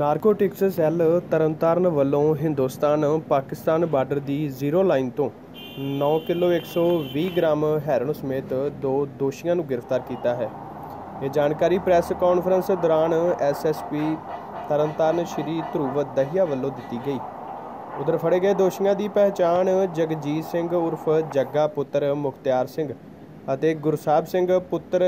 Narcotics cell Tarn Taran ਵੱਲੋਂ Hindustan Pakistan border ਦੀ zero line ਤੋਂ 9 ਕਿਲੋ 120 ਗ੍ਰਾਮ ਹੈਰੋਇਨ ਸਮੇਤ 2 ਦੋਸ਼ੀਆਂ ਨੂੰ ਗ੍ਰਿਫਤਾਰ ਕੀਤਾ ਹੈ। ਇਹ ਜਾਣਕਾਰੀ ਪ੍ਰੈਸ ਕਾਨਫਰੰਸ ਦੌਰਾਨ ਐਸਐਸਪੀ ਤਰਨਤਾਰਨ ਸ਼੍ਰੀ ਧਰੁਵ ਦਹੀਆ ਵੱਲੋਂ ਦਿੱਤੀ ਗਈ। ਉਧਰ ਫੜੇ ਗਏ ਦੋਸ਼ੀਆਂ ਦੀ ਪਹਿਚਾਣ ਜਗਜੀਤ ਸਿੰਘ ਉਰਫ ਜੱਗਾ ਪੁੱਤਰ ਮੁਖਤਿਆਰ ਸਿੰਘ ਅਤੇ ਗੁਰਸਾਹਿਬ ਸਿੰਘ ਪੁੱਤਰ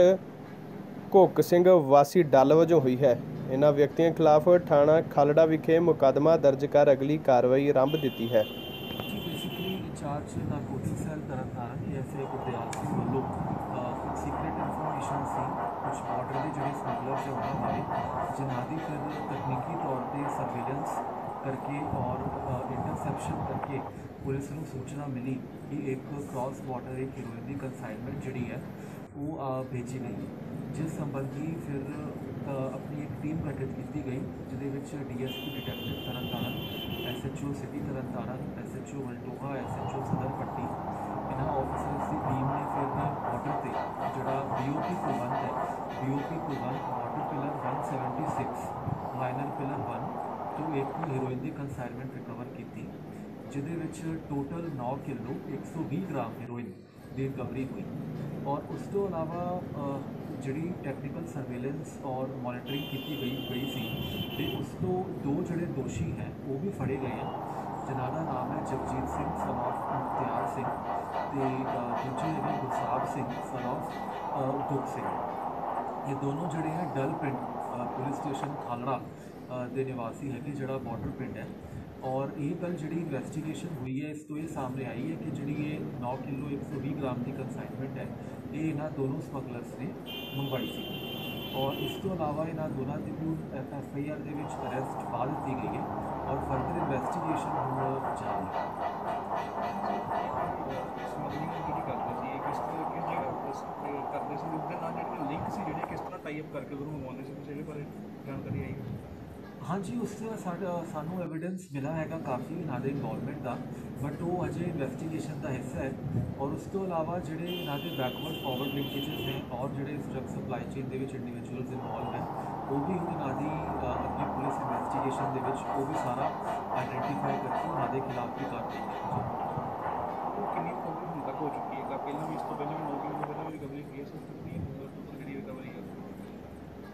ਘੁੱਕ ਸਿੰਘ ਵਾਸੀ ਡੱਲ ਵਜੋਂ ਹੋਈ ਹੈ। ਇਨ੍ਹਾਂ ਵਿਅਕਤੀਆਂ ਖਿਲਾਫ ਥਾਣਾ ਖਾਲੜਾ ਵਿਖੇ ਮੁਕੱਦਮਾ ਦਰਜ ਕਰ ਅਗਲੀ ਕਾਰਵਾਈ ਆਰੰਭ ਦਿੱਤੀ ਹੈ। ਜੀ basically incharge narcotic cell Tarn Taran SA Gurdial Singh ਵੱਲੋਂ ਸੀਕ੍ਰੇਟ ਇਨਫੋਰਮੇਸ਼ਨ ਸੀ ਕੁਝ ਬਾਰਡਰ ਦੇ ਜਿਹੜੇ ਸਮਗਲਰਸ ਹੈ ਉਹਨਾਂ ਬਾਰੇ, ਜਿਨ੍ਹਾਂ ਦੀ ਫਿਰ ਤਕਨੀਕੀ ਤੌਰ 'ਤੇ ਸਰਵੇਲੈਂਸ करके और इंटरसैप्शन करके पुलिस ਨੂੰ सूचना मिली कि एक क्रॉस बॉर्डर एक हीरोइन की कंसाइनमेंट जी है वो भेजी गई, जिस संबंधी फिर अपनी एक टीम गठित की गई जिसे DSP detective Tarn Taran, SHO city Tarn Taran, SHO Valtoha, SHO Sadar पट्टी इन्होंने ऑफिसर्स की टीम ने फिर बॉर्डर से जोड़ा BOP कुलवंत है, BOP Kulwant border pillar 176 minor pillar 1 तो एक हीरोइन की कंसाइनमेंट रिकवर की, जिसे टोटल 9 किलो 120 ग्राम हीरोइन की रिकवरी हुई। और उस तो अलावा जी टैक्नीकल सर्वेलेंस और मॉनिटरिंग की गई सी तो उस तो 2 जोड़े दोषी हैं वो भी फड़े गए हैं, जिन्हों का नाम है जगजीत सिंह सन ऑफ मुख्तियार सिंह तो दूजे है गुरसाहिब सिंह सन ऑफ दुख सिंह। ये दोनों जोड़े हैं डल पिंड पुलिस स्टेशन खालड़ा के निवासी है कि जोड़ा बॉर्डर पिंड है। और ये गल जी इन्वेस्टिगेशन हुई है इस तो ये सामने आई है कि जी ये 9 किलो 120 ग्राम की कंसाइनमेंट है ये इन्होंने दोनों समगलर्स ने मंगवाई थी। और इस तो अलावा इन्होंने दोनों की भी FIR के अरेस्ट पा दी गई है और फर्दर इन्वेस्टिगेशन हम जारी है। हाँ जी उससे सानू एविडेंस मिला है काफ़ी इन्होंने इन्वॉल्वमेंट का, बट वो अजे इन्वेस्टिगेशन का हिस्सा है। और उस तो अलावा जोड़े इन्होंने बैकवर्ड फॉरवर्ड लिंकेजेस हैं और जोड़े ड्रग सप्लाई चेन के इंडिविजुअल्स इन्वॉल्व हैं वो भी इन्होंने अगे पुलिस इन्वेस्टिगेशन के वो भी सारा आइडेंटिफाई करके उन्होंने खिलाफ भी कार्रवाई की। हो चुकी है पहले भी इस तो पहले भी 9 किलो रिकवरी की है।